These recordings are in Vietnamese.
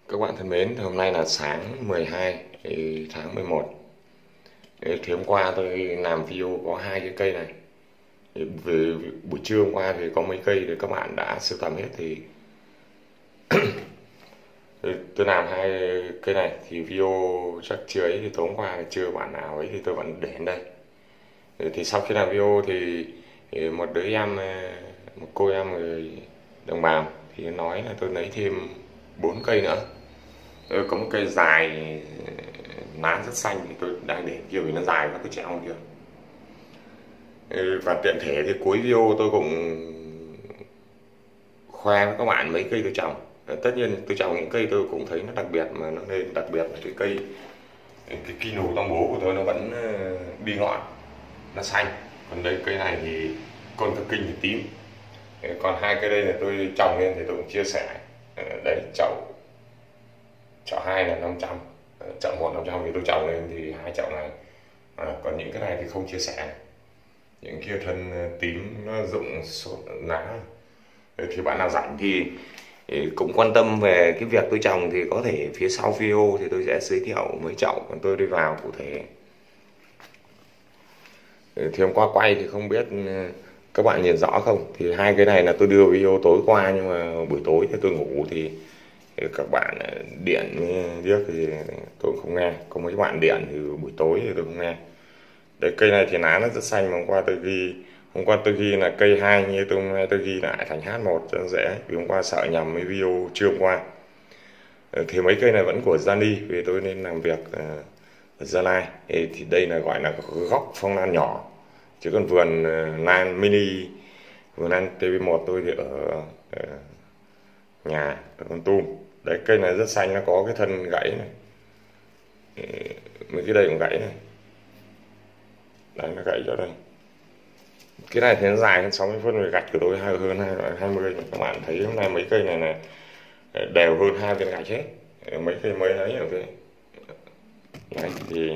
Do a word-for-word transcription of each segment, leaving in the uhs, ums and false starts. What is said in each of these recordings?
Các bạn thân mến, thì hôm nay là sáng mười hai tháng mười một. Thì hôm qua tôi làm video có hai cái cây này. Về buổi trưa hôm qua thì có mấy cây thì các bạn đã sưu tầm hết thì tôi làm hai cây này thì video chắc chưa ấy thì tối hôm qua chưa bạn nào ấy thì tôi vẫn để đến đây. Thì sau khi làm video thì một đứa em, một cô em người đồng bào thì nói là tôi lấy thêm bốn cây nữa. Ừ, có một cây dài lá rất xanh thì tôi đang để kiểu vì nó dài và tôi treo kia. Ừ, và tiện thể thì cuối video tôi cũng khoe với các bạn mấy cây tôi trồng. Tất nhiên tôi trồng những cây tôi cũng thấy nó đặc biệt, mà nó nên đặc biệt là cái cây cái kino tông bố của tôi nó vẫn bi ngọn, nó xanh. Còn đây cây này thì con cực kinh thì tím. Còn hai cây đây là tôi trồng lên thì tôi cũng chia sẻ. Đấy, chậu chậu hai là năm trăm, chậu một năm trăm thì tôi trồng lên thì hai chậu này. À, còn những cái này thì không chia sẻ. Những kia thân tím nó rụng sốt lá. Thì bạn nào rảnh thì cũng quan tâm về cái việc tôi trồng thì có thể phía sau video thì tôi sẽ giới thiệu mấy chậu còn tôi đi vào cụ thể. Thì hôm qua quay thì không biết các bạn nhìn rõ không, thì hai cái này là tôi đưa video tối qua, nhưng mà buổi tối thì tôi ngủ thì các bạn điện biết thì tôi không nghe, có mấy bạn điện thì buổi tối thì tôi không nghe. Đấy, cây này thì lá nó rất xanh, mà hôm qua tôi ghi hôm qua tôi ghi là cây hai, như tôi hôm nay tôi ghi lại thành H một cho nó dễ, vì hôm qua sợ nhầm mấy video trưa hôm qua. Thì mấy cây này vẫn của Gianni vì tôi nên làm việc ở Gia Lai. Thì đây là gọi là góc phong lan nhỏ, chứ còn vườn lan mini, vườn lan T V một tôi thì ở, ở nhà ở Con Tum. Đấy, cây này rất xanh, nó có cái thân gãy này, mấy cái đây cũng gãy này. Đấy, nó gãy cho đây. Cái này thì nó dài hơn sáu mươi phân, về gạch của tôi hơn hai mươi. Các bạn thấy hôm nay mấy cây này là đều hơn hai viên gạch hết, mấy cây mới ấy ở đây. Đấy, thì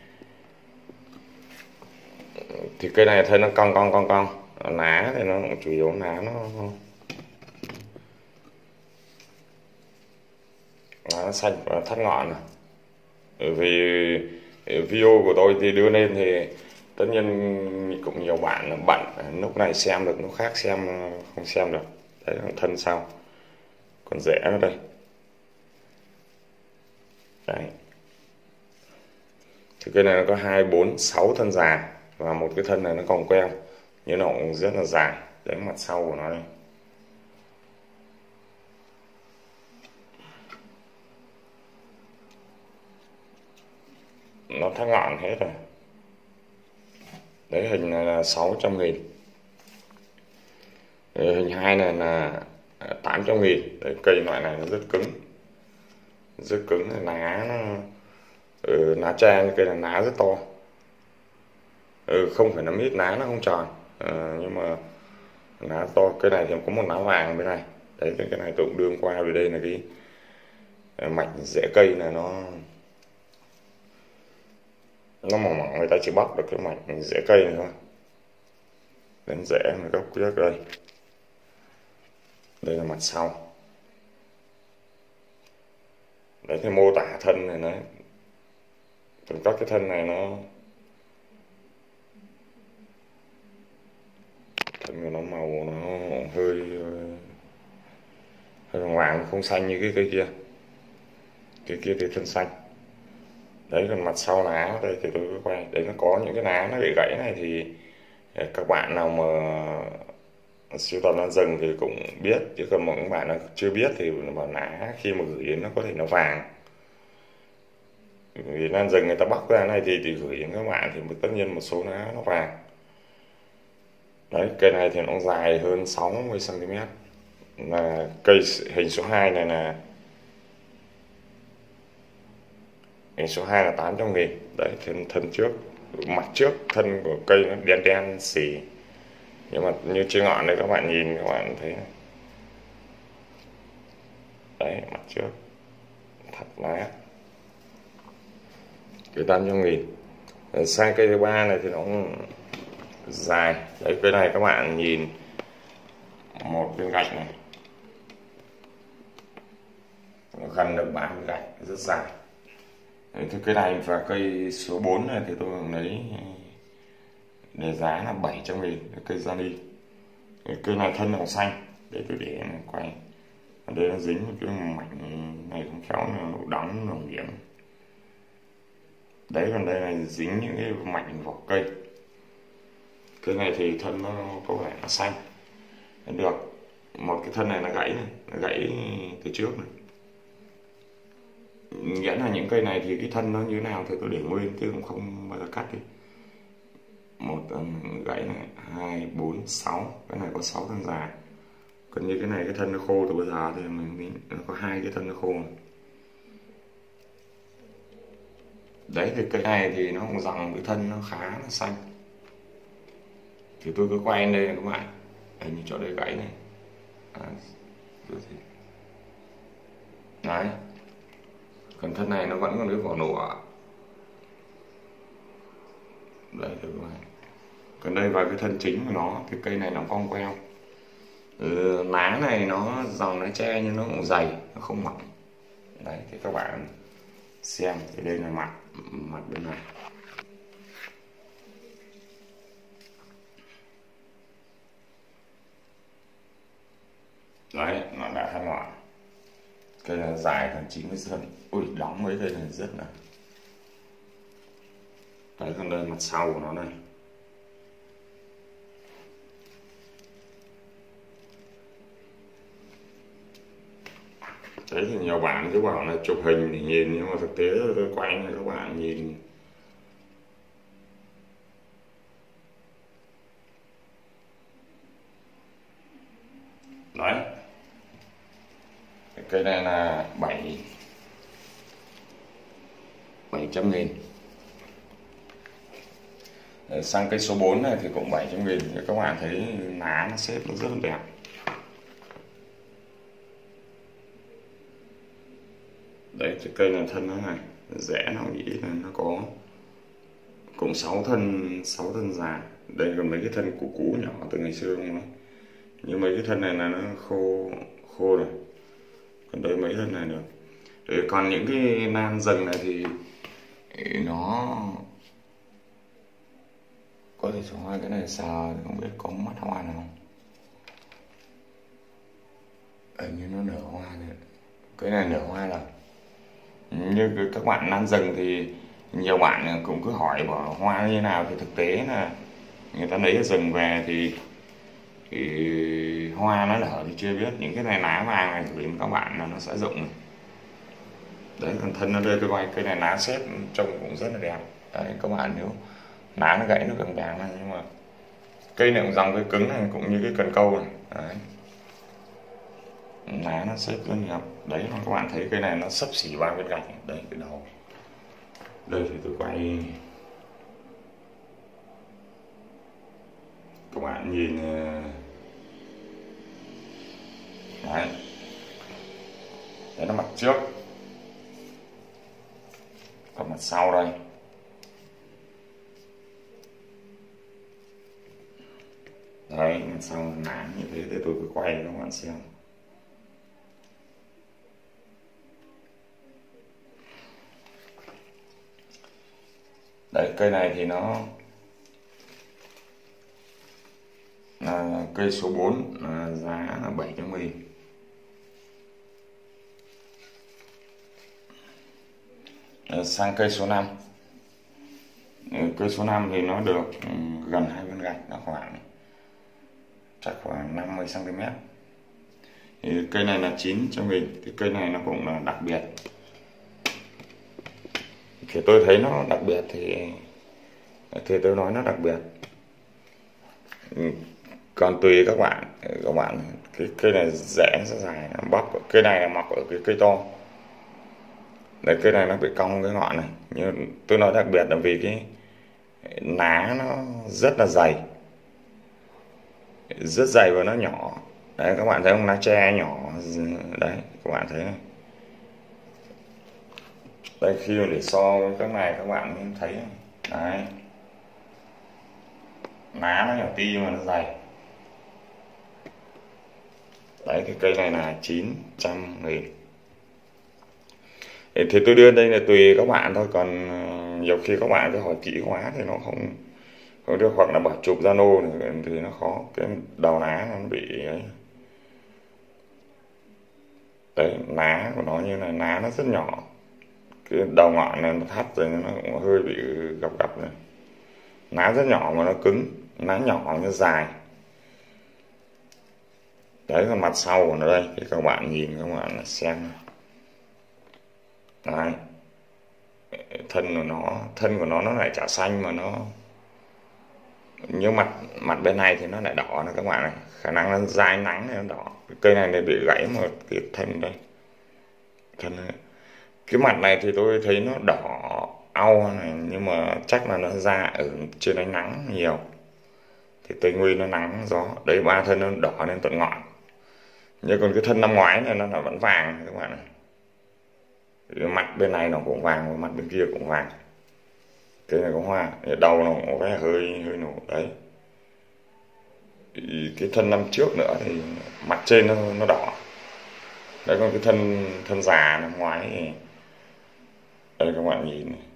thì cây này thấy nó cong cong cong cong, lá thì nó chủ yếu lá nó lá xanh và thắt ngọn này. Vì video của tôi thì đưa lên thì tất nhiên cũng nhiều bạn bận, lúc này xem được, lúc khác xem không xem được. Đấy là thân sau, còn rễ ở đây. Đấy, thì cái này nó có hai bốn sáu thân già và một cái thân này nó còn queo, nhưng nó cũng rất là dài. Đấy, mặt sau của nó đây. Nó thắt ngọn hết rồi. Đấy, hình này là sáu trăm nghìn. Đấy, hình hai này là tám trăm nghìn. Đấy, cây loại này nó rất cứng, rất cứng, lá nó ừ, lá tre, cây là lá rất to. Ừ, không phải là mít, lá nó không tròn, à, nhưng mà lá to. Cái này thì có một lá vàng bên này. Đấy, cái này tôi cũng đưa qua, vì đây là cái mảnh rễ cây này nó nó mỏng mỏng, người ta chỉ bóc được cái mảnh rễ cây này thôi. Đến rễ là gốc trước đây. Đây là mặt sau. Đấy, thì mô tả thân này đấy, từng các cái thân này nó thân của nó màu nó hơi hơi vàng, không xanh như cái cây kia. Cái kia thì thân xanh. Đấy, còn mặt sau lá đây thì tôi quay. Đấy, nó có những cái lá nó bị gãy này thì các bạn nào mà sưu tầm lan rừng thì cũng biết, chứ còn một các bạn nào chưa biết thì mà lá khi mà gửi đến nó có thể nó vàng. Vì lan rừng người ta bóc ra này thì, thì gửi đến các bạn thì tất nhiên một số lá nó vàng. Đấy, cây này thì nó dài hơn sáu mươi xăng ti mét. Là cây hình số hai này là hình số hai là tám trăm nghìn. Đấy, thân, thân trước, mặt trước thân của cây nó đen đen xỉ, nhưng mà như trên ngọn đây các bạn nhìn các bạn thấy này. Đấy, mặt trước thật lá, cái tám trăm nghìn. Sang cây thứ ba này thì nó cũng dài. Đấy, cái này các bạn nhìn một viên gạch này, gần được ba mươi gạch, rất dài. Đấy, cái cây này và cây số bốn này thì tôi lấy để giá là bảy trăm nghìn, cây Giani. Cây này thân màu xanh, để tôi để này quay. Ở đây nó dính một cái mảnh này không khéo nó đóng nó hiểm. Đấy, còn đây là dính những cái mảnh vỏ cây. Cây này thì thân nó có vẻ là xanh. Được, một cái thân này nó gãy này, nó gãy từ trước này. Nghĩa là những cây này thì cái thân nó như thế nào thì tôi để nguyên chứ cũng không bao giờ cắt đi. Một gãy này, hai, bốn, sáu, cái này có sáu thân dài. Còn như cái này cái thân nó khô từ bây giờ thì mình nó có hai cái thân nó khô này. Đấy, thì cây này thì nó cũng rằng cái thân nó khá là xanh. Thì tôi cứ quay lên đây các bạn, đây như chỗ đây gãy này. Đấy, còn thân này nó vẫn còn cái vỏ nụa. Đây được rồi. Còn đây vào cái thân chính của nó thì cây này nó cong queo. Ừ, lá này nó dòng nó che nhưng nó cũng dày, nó không mỏng. Đấy, thì các bạn xem thì đây là mặt mặt bên này. Đấy, nó đã thay ngọn. Cây là dài thành chín mươi phân. Ui, đóng mấy cây này rất là. Đấy, còn đây mặt sau của nó đây. Đấy thì nhiều bạn cứ bảo là chụp hình để nhìn, nhưng mà thực tế tôi quay cho các bạn nhìn. Đấy, cái cây này là bảy bảy trăm nghìn. Để sang cây số bốn này thì cũng bảy trăm nghìn. Các bạn thấy lá nó xếp nó rất là đẹp. Đấy, cái cây này thân nó này, rẽ nó nghĩ là nó có cũng sáu thân sáu thân dài. Đây còn mấy cái thân cũ cũ nhỏ từ ngày xưa không nó. Nhưng mấy cái thân này là nó khô khô rồi. Còn đây mấy thân này được. Đấy, còn những cái nan rừng này thì nó có thể cho cái này sờ không biết có mắt hoa nào không. Hình như nó nở hoa này. Cái này nở hoa rồi. Như các bạn nan rừng thì nhiều bạn cũng cứ hỏi bảo hoa như nào, thì thực tế là người ta lấy ở rừng về thì, thì hoa nó nở thì chưa biết. Những cái này lá vàng này gửi các bạn là nó sẽ rụng. Đấy, còn thân nó đây tôi quay cây này lá xếp trông cũng rất là đẹp. Đấy, các bạn nếu lá nó gãy nó càng vàng này, nhưng mà cây này cũng dòng cây cứng này, cũng như cái cần câu này. Đấy, lá nó xếp rất đẹp. Đấy, các bạn thấy cây này nó xấp xỉ ba viên gạch. Đây cái đầu. Đây thì tôi quay các bạn nhìn. Đấy, đấy là mặt trước. Còn mặt sau đây. Đấy, mặt sau lá như thế thì tôi cứ quay cho các bạn xem. Đấy, cây này thì nó là cây số bốn, là giá là bảy trăm nghìn. Sang cây số năm. Cây số năm thì nó được gần hai viên gạch, nó khoảng chắc khoảng năm mươi xăng ti mét. Thì cây này là chín trăm nghìn. Thì cây này nó cũng là đặc biệt. Thì tôi thấy nó đặc biệt thì thì tôi nói nó đặc biệt. Còn tùy các bạn, các bạn cái cây này rẽ rất dài, bóc cây này là mọc ở cái cây to. Đấy, cây này nó bị cong cái ngọn này. Nhưng tôi nói đặc biệt là vì cái lá nó rất là dày, rất dày và nó nhỏ. Đấy, các bạn thấy không, lá tre nhỏ. Đấy, các bạn thấy này. Đây, khi mà để so với các này các bạn thấy. Đấy, lá nó nhỏ ti mà nó dày. Đấy, cái cây này là chín trăm nghìn. Thì tôi đưa đây là tùy các bạn thôi, còn nhiều khi các bạn cứ hỏi kỹ quá thì nó không không được, hoặc là bảo chụp Zalo thì, thì nó khó, cái đầu ná nó bị ấy. Đấy, ná của nó như là ná nó rất nhỏ, cái đầu ngọn này nó thắt rồi nó cũng hơi bị gập gập này, ná rất nhỏ mà nó cứng, ná nhỏ như dài. Đấy, còn mặt sau của nó đây thì các bạn nhìn, các bạn xem. Đấy, thân của nó thân của nó nó lại chả xanh mà nó như mặt mặt bên này thì nó lại đỏ này các bạn này, khả năng nó dai nắng này nó đỏ. Cây này này bị gãy một cái thân đây, thân này. Cái mặt này thì tôi thấy nó đỏ au này, nhưng mà chắc là nó ra ở trên ánh nắng nhiều, thì Tây Nguyên nó nắng gió đấy, ba thân nó đỏ lên tận ngọn. Nhưng còn cái thân năm ngoái này nó là vẫn vàng các bạn này, cái mặt bên này nó cũng vàng và mặt bên kia cũng vàng. Cái này có hoa, đầu nó cũng có hơi hơi nổ đấy. Thì cái thân năm trước nữa thì mặt trên nó nó đỏ đấy, còn cái thân thân già năm ngoái thì đây các bạn nhìn này.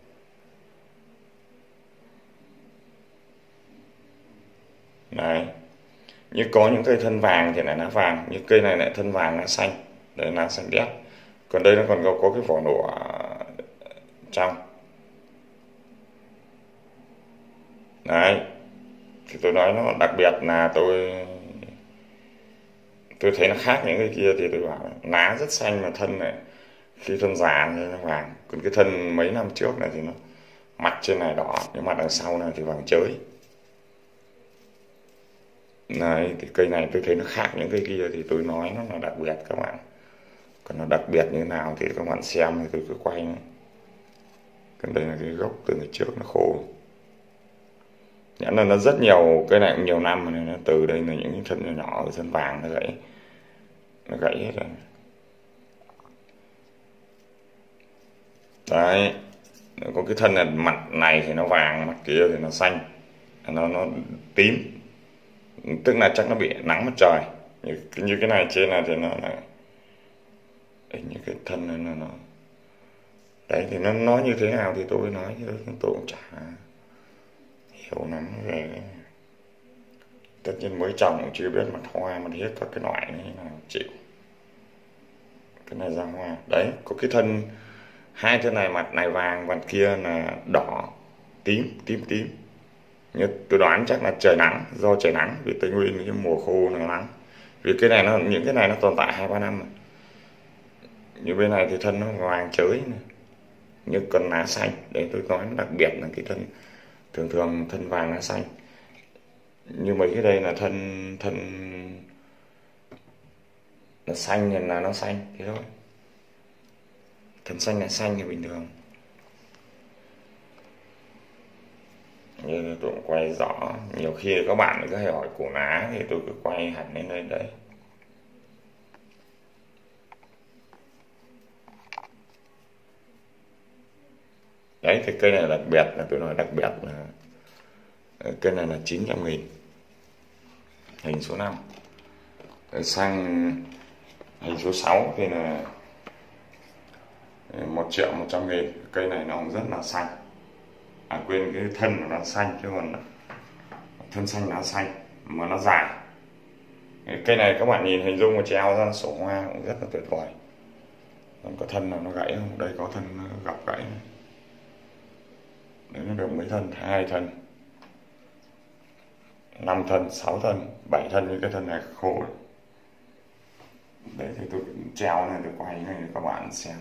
Đấy, như có những cây thân vàng thì lại lá vàng, như cây này lại thân vàng lá xanh, đấy lá xanh đét. Còn đây nó còn có, có cái vỏ nổ trong. Đấy, thì tôi nói nó đặc biệt là tôi tôi thấy nó khác những cái kia, thì tôi bảo lá rất xanh mà thân này khi thân già thì nó vàng. Còn cái thân mấy năm trước này thì nó mặt trên này đỏ, nhưng mặt đằng sau này thì vàng chới. Đấy, thì cây này tôi thấy nó khác những cây kia thì tôi nói nó là đặc biệt các bạn. Còn nó đặc biệt như thế nào thì các bạn xem, thì tôi cứ quay này. Còn đây là cái gốc từ ngày trước nó khô. Nhãn là nó rất nhiều, cây này cũng nhiều năm rồi, nó từ đây là những cái thân nhỏ nhỏ, thân vàng nó gãy, nó gãy hết rồi. Đấy, có cái thân là mặt này thì nó vàng, mặt kia thì nó xanh, nó nó tím, tức là chắc nó bị nắng mặt trời. Như, như cái này trên này thì nó là như cái thân này nó, nó đấy, thì nó nói như thế nào thì tôi nói chứ tôi cũng chả hiểu lắm về. Tất nhiên mới trồng cũng chưa biết mặt hoa mặt hết các cái loại này là chịu. Cái này ra hoa đấy, có cái thân, hai thân này mặt này vàng, mặt kia là đỏ tím tím tím. Nhưng tôi đoán chắc là trời nắng, do trời nắng, vì Tây Nguyên cái mùa khô nó nắng. Vì cái này nó, những cái này nó tồn tại hai ba năm rồi. Như bên này thì thân nó vàng chới này, như con lá xanh. Đấy, tôi nói đặc biệt là cái thân, thường thường thân vàng lá xanh. Như mấy cái đây là thân thân nó xanh thì là nó xanh thế thôi, thân xanh là xanh thì bình thường. Như tôi cũng quay rõ, nhiều khi các bạn cứ hay hỏi cổ lá thì tôi cứ quay hẳn lên đây đấy. Đấy, thì cây này đặc biệt là tôi nói đặc biệt là cây này là chín trăm nghìn, hình số năm. Sang hình số sáu thì là một triệu một trăm nghìn. Cây này nó cũng rất là xanh, à quên, cái thân của nó xanh chứ còn thân xanh lá xanh mà nó dài. Cây này các bạn nhìn hình dung mà treo ra sổ hoa cũng rất là tuyệt vời. Còn có thân nào nó gãy không? Đây có thân nó gặp gãy này. Đấy, nó được mấy thân? Hai thân, năm thân, sáu thân, bảy thân. Như cái thân này khô rồi. Đấy, thì tôi treo này, tôi quay này để các bạn xem.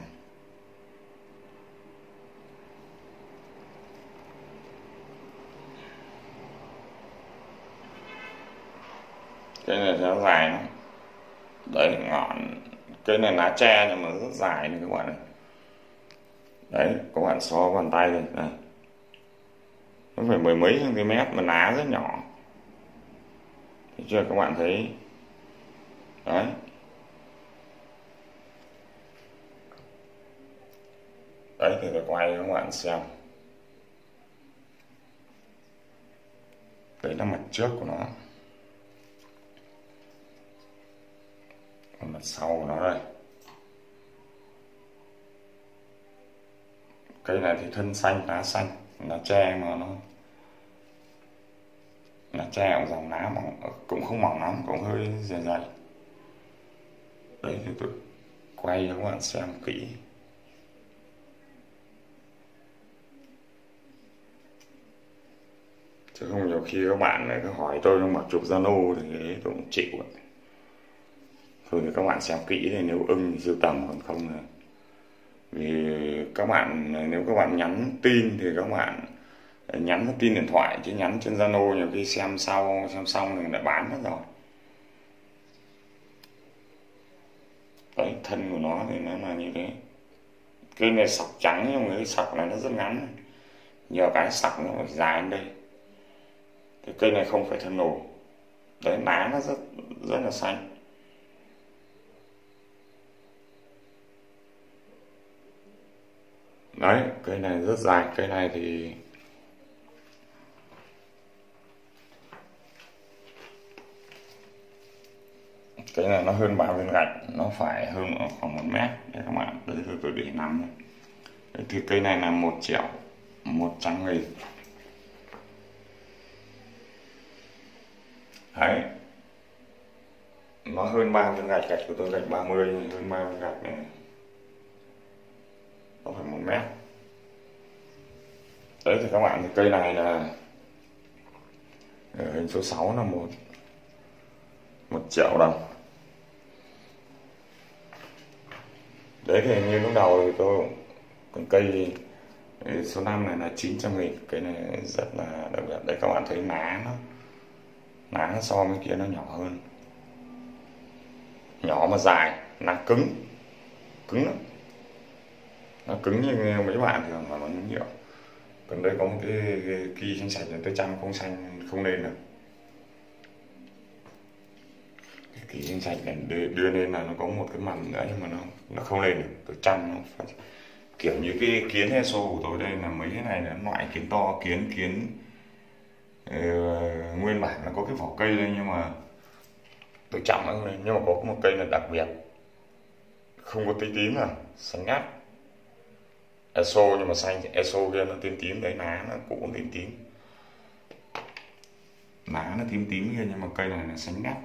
Cái này nó dài lắm. Đấy, ngọn cái này lá tre nhưng mà rất dài này các bạn này. Đấy, các bạn so bàn tay này, này. Nó phải mười mấy cm mà lá rất nhỏ. Thấy chưa các bạn thấy? Đấy. Đấy, thì tôi quay cho các bạn xem. Đấy là mặt trước của nó. Còn mặt sau của nó đây. Cây này thì thân xanh, lá xanh, lá tre mà nó lá tre cũng dòng lá mỏng, cũng không mỏng lắm, cũng hơi dày dày. Đấy thì tôi quay cho các bạn xem kỹ. Chứ không nhiều khi các bạn này cứ hỏi tôi mà chụp Zalo thì đấy tôi cũng chịu. Thôi thì các bạn xem kỹ thì nếu ưng thì sưu tầm, còn không là vì các bạn nếu các bạn nhắn tin thì các bạn nhắn vào tin điện thoại, chứ nhắn trên Zalo nhiều khi xem sau xem xong thì lại bán hết rồi. Đấy, thân của nó thì nó là như thế. Cây này sọc trắng nhưng mà cái sọc này nó rất ngắn, nhiều cái sọc nó phải dài đến đây. Cái cây này không phải thân nổ. Đấy, lá nó rất rất là xanh. Đấy, cây này rất dài. Cây này thì cái này nó hơn ba viên gạch, nó phải hơn khoảng một mét đấy các bạn. Đấy tôi, tôi để nằm. Đấy, thì cây này là một triệu một trăm nghìn. Đấy, nó hơn ba viên gạch, gạch của tôi gạch ba mươi, hơn ba viên gạch này, nó phải một mét. Đấy thì các bạn, thì cây này là hình số sáu là một một triệu đồng. Đấy thì như lúc đầu thì tôi còn cây số năm này là chín trăm nghìn. Cây này rất là đặc biệt. Đấy các bạn thấy lá nó lá so với kia nó nhỏ hơn, nhỏ mà dài, lá cứng cứng lắm, nó cứng như mấy bạn thường mà nó nhựa. Còn đây có một cái, cái kỳ xanh sạch, tôi chăm không xanh không lên được. Cái kỳ xanh sạch này đưa, đưa lên là nó có một cái mầm nữa nhưng mà nó nó không lên được. Tôi chăm nó phải, kiểu như cái kiến Heso của tôi đây là mấy cái này là loại kiến to, kiến kiến uh, nguyên bản nó có cái vỏ cây đây, nhưng mà tôi chăm nó lên. Nhưng mà có một cây là đặc biệt, không có tí tím nào, xanh ngắt. Eso nhưng mà xanh, Eso kia nó tím tím đấy, lá nó cũng tím tím, lá nó tím tím kia, nhưng mà cây này là xanh ngắt.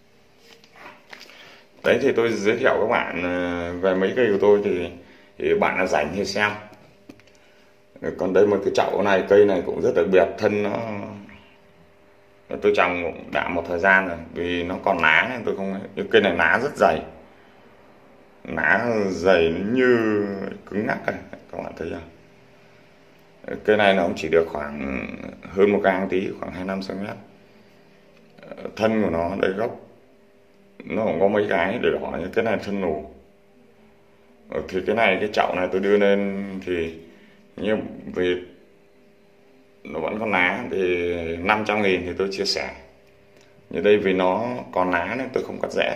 Đấy thì tôi giới thiệu các bạn về mấy cây của tôi thì, thì bạn là rảnh thì xem. Còn đây một cái chậu này, cây này cũng rất đặc biệt, thân nó tôi trồng đã một thời gian rồi, vì nó còn lá nên tôi không. Cây này lá rất dày, lá dày như cứng ngắc này, các bạn thấy không? Cây này nó cũng chỉ được khoảng hơn một gang tí, khoảng hai mươi lăm xăng ti mét. Thân của nó đây, gốc nó cũng có mấy cái để đỏ, như cái này thân nổ. Thì cái này, cái chậu này tôi đưa lên thì như vì nó vẫn còn lá thì năm trăm nghìn thì tôi chia sẻ. Như đây vì nó còn lá nên tôi không cắt rễ,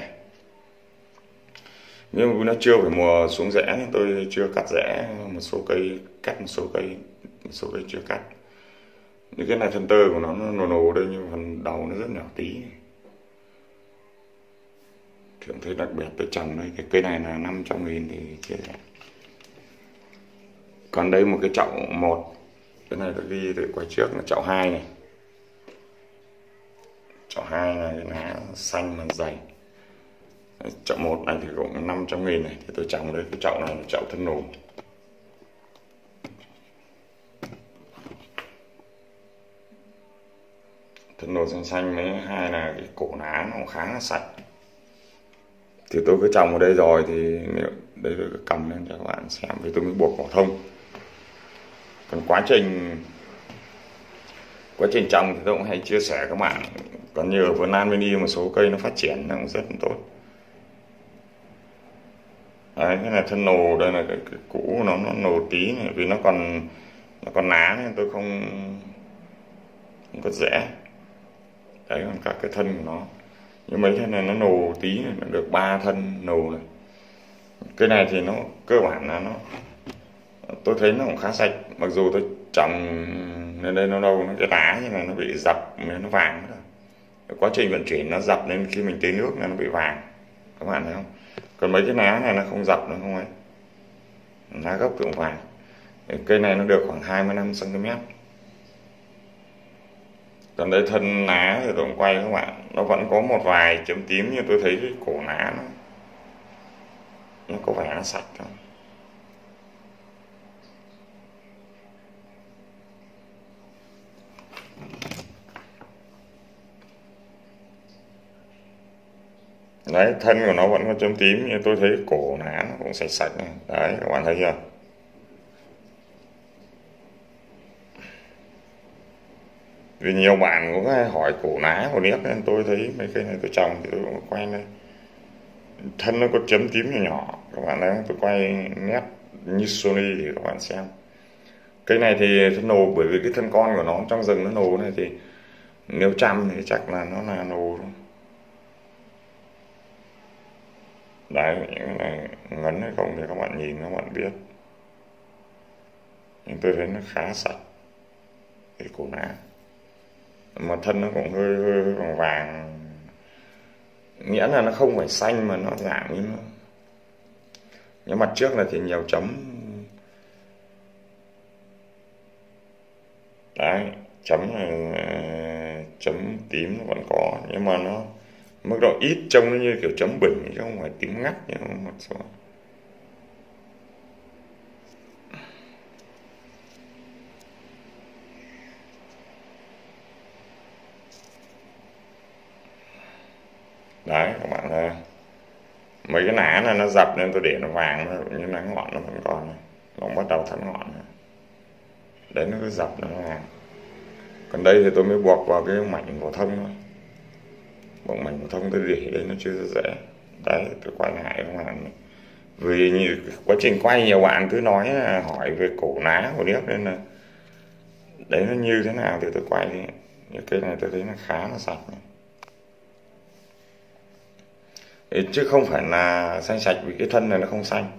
nhưng mà nó chưa phải mùa xuống rễ nên tôi chưa cắt rễ. Một số cây cắt, một số cây một số cây chưa cắt. Như cái này thân tơ của nó nó nổ nổ đây, nhưng phần đầu nó rất nhỏ tí. Thường thấy đặc biệt tôi trồng đây, cái cây này là năm trăm nghìn thì chia sẻ. Còn đây một cái chậu một, cái này tôi ghi từ quay trước là chậu hai này. Chậu hai này cái lá xanh mà dày. Chậu một này thì cũng năm trăm nghìn này, thì tôi trồng đây. Cái chậu này là chậu thân nổ. Thân nổ xanh xanh, mấy hai là cái cổ lá nó cũng khá là sạch. Thì tôi cứ trồng ở đây rồi thì nếu đây tôi cứ cầm lên cho các bạn xem, thì tôi mới buộc vỏ thông. Còn quá trình quá trình trồng thì tôi cũng hay chia sẻ các bạn. Còn như ở vườn An Mini một số cây nó phát triển nó cũng rất là tốt. Đấy, cái này thân nồ, đây là cái, cái cũ nó nó nồ tí này, vì nó còn nó còn lá nên tôi không không có rễ. Đấy, còn các cái thân của nó, nhưng mấy thân này nó nồ tí này, nó được ba thân nồ này. Cái này thì nó cơ bản là nó tôi thấy nó cũng khá sạch, mặc dù tôi trồng nên đây nó đâu nó cái lá như này nó bị dập nên nó vàng nữa. Quá trình vận chuyển nó dập nên khi mình tưới nước là nó bị vàng, các bạn thấy không? Còn mấy cái lá này nó không dập, nó không ấy, lá gốc cũng vàng. Cây này nó được khoảng hai mươi lăm xăng ti mét. Còn đây thân lá thì tôi cũng quay các bạn, nó vẫn có một vài chấm tím, nhưng tôi thấy cái cổ lá nó nó có vẻ nó sạch thôi. Đấy, thân của nó vẫn có chấm tím, nhưng tôi thấy cổ lá nó cũng sạch sạch này. Đấy, các bạn thấy chưa? Vì nhiều bạn cũng hay hỏi cổ lá của nếp, nên tôi thấy mấy cây này tôi trồng thì tôi cũng quay đây. Thân nó có chấm tím nhỏ nhỏ, các bạn thấy tôi quay nét như Sony thì các bạn xem. Cây này thì thân nồ, bởi vì cái thân con của nó trong rừng nó nồ này, thì nếu chăm thì chắc là nó là nồ thôi. Đấy, những cái này ngấn hay không thì các bạn nhìn các bạn biết. Nhưng tôi thấy nó khá sạch cái cổ lá, mà thân nó cũng hơi hơi, hơi vàng vàng, nghĩa là nó không phải xanh mà nó dạng như nó, nhưng mặt trước là thì nhiều chấm. Đấy, chấm chấm tím nó vẫn có, nhưng mà nó mức độ ít, trông nó như kiểu chấm bình chứ không phải tím ngắt như một số. Đấy, các bạn thấy mấy cái lá này nó dập nên tôi để nó vàng, nó như lá ngọn nó vẫn còn này. Nó bắt đầu thắt ngọn này. Đấy, nó cứ dập nó vàng. Còn đây thì tôi mới buộc vào cái mảnh phổ thông thôi. Bộ mảnh phổ thông tôi để đây nó chưa dễ. Đấy, tôi quay lại các bạn. Vì như quá trình quay nhiều bạn cứ nói hỏi về cổ lá của nếp, nên là đấy nó như thế nào thì tôi quay đi. Những cây này tôi thấy nó khá là sạch này. Chứ không phải là xanh sạch, vì cái thân này nó không xanh.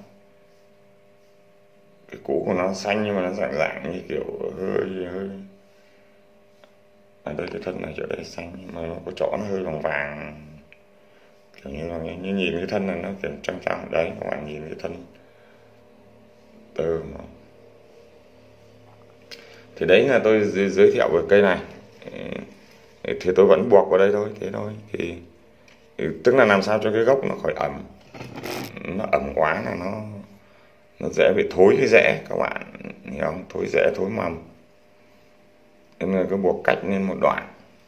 Cái củ của nó xanh nhưng mà nó dạng dạng như kiểu hơi hơi ở đây, cái thân này chỗ đây xanh nhưng mà nó có chỗ nó hơi vàng vàng, kiểu như là như nhìn cái thân này nó kiểu trong trong. Đấy, các bạn nhìn cái thân tơ mà. Thì đấy là tôi giới thiệu về cây này, thì tôi vẫn buộc vào đây thôi, thế thôi. Thì tức là làm sao cho cái gốc nó khỏi ẩm, nó ẩm quá là nó nó dễ bị thối cái rễ, các bạn hiểu không? Thối rễ, thối mầm, nên là cứ buộc cách lên một đoạn.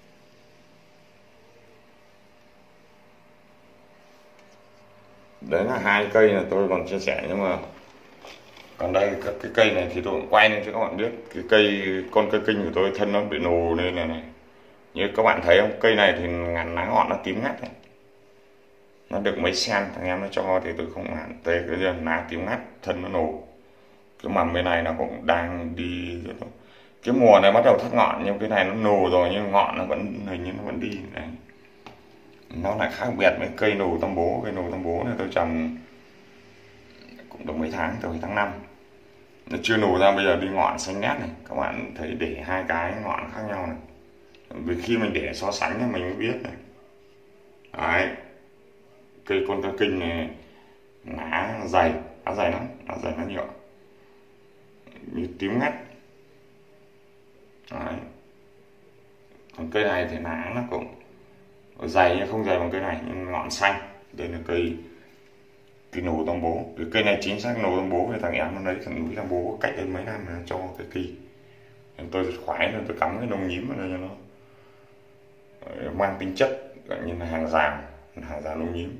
Đấy là hai cây là tôi còn chia sẻ, nhưng mà còn đây các cái cây này thì tôi cũng quay lên cho các bạn biết. Cái cây con cây kinh của tôi thân nó bị nồ lên này này, như các bạn thấy không? Cây này thì ngắn lá ngọn nó tím ngắt này. Nó được mấy sen thằng em nó cho thì tôi không hẳn tê, cái lá tím ngắt, thân nó nổ. Cái mầm bên này nó cũng đang đi, cái mùa này bắt đầu thắt ngọn, nhưng cái này nó nổ rồi nhưng ngọn nó vẫn hình như nó vẫn đi đấy. Nó lại khác biệt với cây nổ tam bố. Cây nổ tam bố này tôi trồng cũng được mấy tháng, từ tháng năm nó chưa nổ ra, bây giờ đi ngọn xanh nét này. Các bạn thấy để hai cái ngọn khác nhau này, vì khi mình để so sánh thì mình mới biết này. Đấy, cây con ca kinh này lá dày, lá dày lắm, lá dày, lá nhựa như tím ngắt. Đấy, còn cây này thì lá nó cũng dày nhưng không dày bằng cây này, nhưng ngọn xanh. Đây là cây cây nổ tam bố. Cái cây này chính xác nổ tam bố về thằng em nó lấy thằng núi tam bố cách đến mấy năm là cho cái kỳ. Nên tôi khoái nên tôi cắm cái lông nhím vào đây cho nó mang tính chất gọi như là hàng rào, hàng rào lông nhím.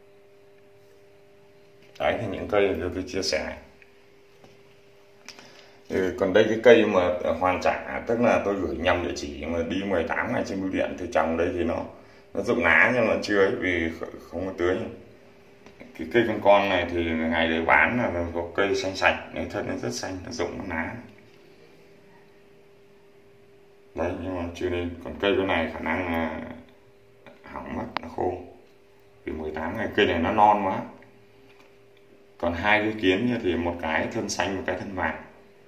Đấy, thì những cây được tôi chia sẻ. Ừ, còn đây cái cây mà hoàn trả, tức là tôi gửi nhầm địa chỉ mà đi mười tám ngày trên bưu điện, thì trồng đây thì nó nó rụng lá nhưng mà chưa ấy, vì không có tưới. Cái cây con con này thì ngày để bán là có cây xanh sạch, thân nó rất xanh, nó rụng lá. Đấy, nhưng mà chưa nên. Còn cây cái này khả năng là hỏng mất, nó khô vì mười tám ngày. Cây này nó non quá. Còn hai cái kiến thì một cái thân xanh, một cái thân vàng.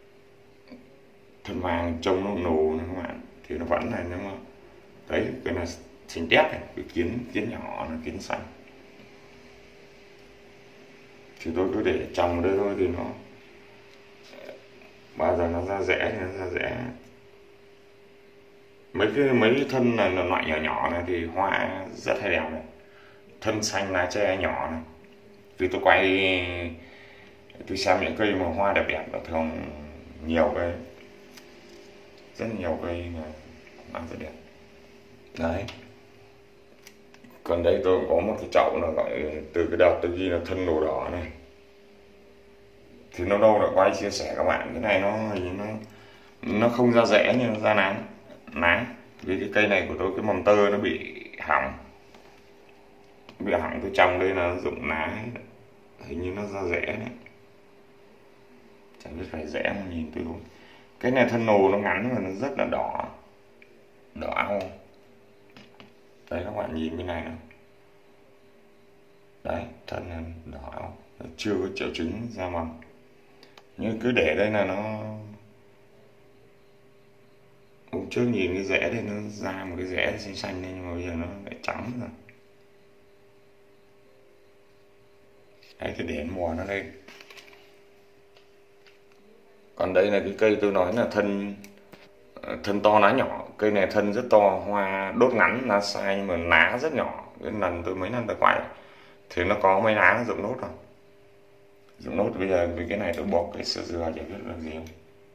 Thân vàng trông nó nổ này các bạn, thì nó vẫn này, nhưng mà đấy, cái này xanh tét này, cái kiến kiến nhỏ là kiến xanh. Thì tôi cứ để trồng ở đây thôi thì nó bao giờ nó ra rẽ thì nó ra rẽ. Mấy cái mấy cái thân là loại nhỏ nhỏ này thì hoa rất hay đẹp này, thân xanh lá tre nhỏ này. Vì tôi quay tôi xem những cây mà hoa đẹp đẹp là thường nhiều cây, rất nhiều cây mà hoa rất đẹp đấy. Còn đây tôi có một cái chậu là gọi từ cái đợt tôi ghi là thân đồ đỏ này, thì nó đâu đã quay chia sẻ các bạn, cái này nó hình nó nó không ra rẽ nhưng nó ra nán ná. Vì cái cây này của tôi cái mầm tơ nó bị hỏng, bị hỏng tôi trồng đây là dụng ná, hình như nó ra rẽ đấy, chẳng biết phải rẽ mà nhìn tôi không. Cái này thân nồ nó ngắn và nó rất là đỏ, đỏ au đấy, các bạn nhìn bên này nào đấy, thân đỏ au, chưa có triệu chứng ra mầm. Nhưng cứ để đây là nó, hôm trước nhìn cái rẽ đây nó ra một cái rẽ xanh xanh đây, nhưng mà bây giờ nó lại trắng rồi đấy, cái đến mùa nó lên. Còn đây là cái cây tôi nói là thân thân to lá nhỏ, cây này thân rất to, hoa đốt ngắn lá sai nhưng mà lá rất nhỏ. Cái lần tôi mấy lần tôi quay thì nó có mấy lá nó rụng nốt rồi, rụng nốt. Bây giờ vì cái này tôi buộc cái sữa dừa chẳng biết là gì không,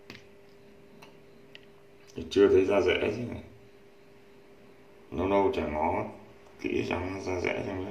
thì chưa thấy ra rẽ chứ, lâu lâu chả ngó kỹ cho nó ra rẽ trong đấy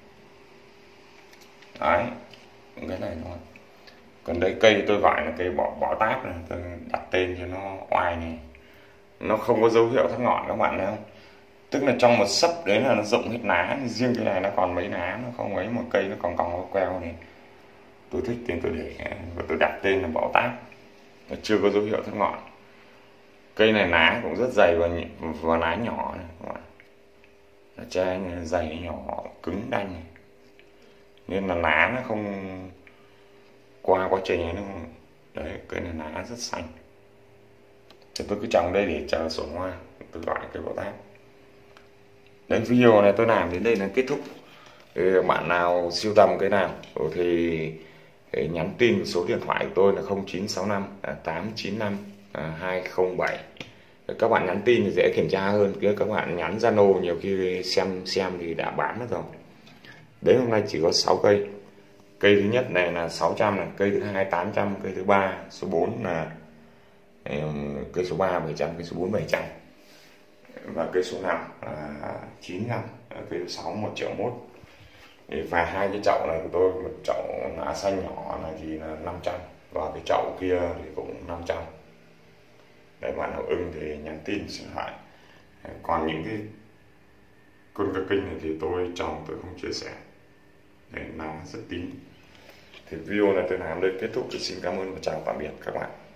đấy, cái này thôi. Còn đây cây tôi gọi là cây bỏ bỏ táp này, tôi đặt tên cho nó oai này, nó không có dấu hiệu thắt ngọn các bạn thấy không, tức là trong một sấp đấy là nó rụng hết lá, riêng cái này nó còn mấy lá, nó không mấy, một cây nó còn còn có queo này. Tôi thích tên tôi để và tôi đặt tên là bỏ táp, nó chưa có dấu hiệu thắt ngọn. Cây này lá cũng rất dày và và lá nhỏ này, lá tre dày nhỏ cứng đanh này, nên là lá nó không qua quá trình ấy nó đấy. Cây này lá rất xanh thì tôi cứ trồng đây để chờ sổ hoa, tôi gọi cây bỏ táp. Đến video này tôi làm đến đây là kết thúc. Thì bạn nào sưu tầm cái nào thì nhắn tin số điện thoại của tôi là không chín sáu năm tám chín năm hai không bảy. Các bạn nhắn tin thì dễ kiểm tra hơn, chứ các bạn nhắn Zalo nhiều khi xem xem thì đã bán mất rồi. Đấy, hôm nay chỉ có sáu cây. Cây thứ nhất này là sáu trăm này, cây thứ hai tám trăm, cây thứ ba số bốn là cây số ba bảy trăm, cây số bốn bảy trăm, và cây số năm là chín trăm, cây số sáu một triệu mốt. Và hai cái chậu này của tôi, một chậu lá xanh nhỏ này thì là năm trăm, và cái chậu kia thì cũng năm trăm. Để bạn nào ưng thì nhắn tin sẽ hỏi. Còn những cái con ca kinh này thì tôi trồng tôi không chia sẻ, để lá rất tím. Thì video này tôi làm đây kết thúc. Tôi xin cảm ơn và chào tạm biệt các bạn.